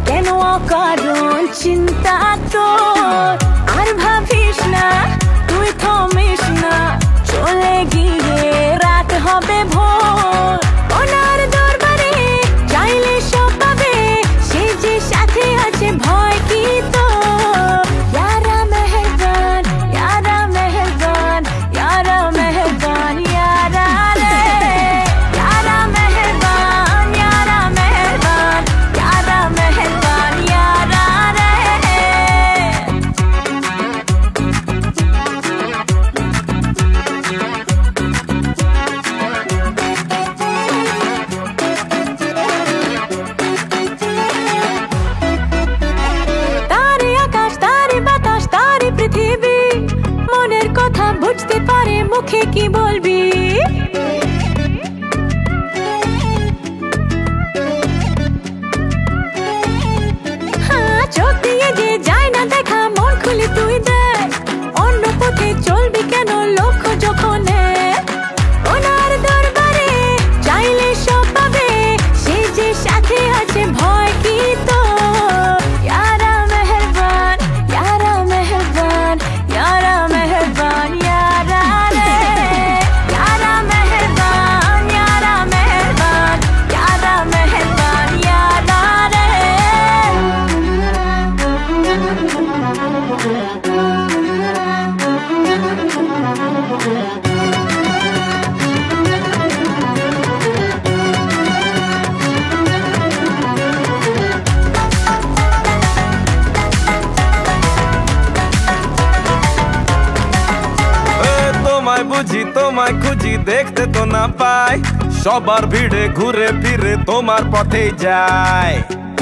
কেন অকারণ চিন্তা তোর আর ভাবিস না তুই থমিস না চলে গিয়ে রাত হবে ভোর ওনার দরবারে চাইলে সব পাবে সে যে সাথে আছে ভয় কি তোর ইয়ারা মেহেরবান ইয়ারা মেহেরবান ইয়ারা মেহেরবান ইয়ারা রে यारा मेहरबान यारा मेहरबान यारा मेहरबान यारा रे तारे आकाश तारे बातास तारे पृथ्वी মনের কথা বুঝতে পারে মুখে কি বলবি চোখ দিয়ে যে যায় না দেখা মন খুলে তুই দেখ অন্য পথে চলবি কেন লক্ষ্য যখন ওনার দরবারে চাইলে সব পাবে সে যে সাথে আছে ভয় কি তোর ইয়ারা মেহেরবান ইয়ারা মেহেরবান ইয়ারা মেহেরবান ইয়ারা রে ইয়ারা মেহেরবান ইয়ারা মেহেরবান ইয়ারা মেহেরবান ইয়ারা রে তোমায় বুঝি তোমায় খুঁজি দেখতে তো না পাই সবার ভিড়ে ঘুরে ফিরে তোমার পথেই যায়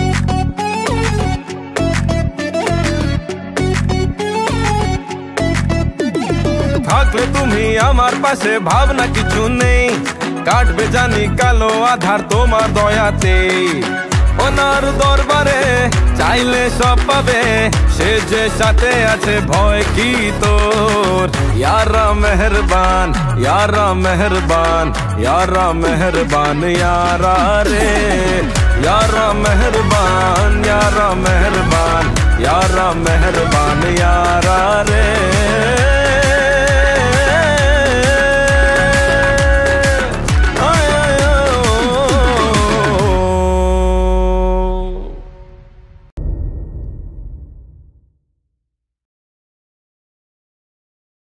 থাকলে তুমি আমার পাশে ভাবনা কিছু নেই কাটবে জানি কালো আধার তোমার দয়াতে ওনার দরবারে চাইলে সব পাবে সে যে সাথে আছে ভয় কি তোর यारा मेहरबान यारा मेहरबान यारा मेहरबान यारा रे यारा मेहरबान यारा मेहरबान यारा मेहरबान यारा रे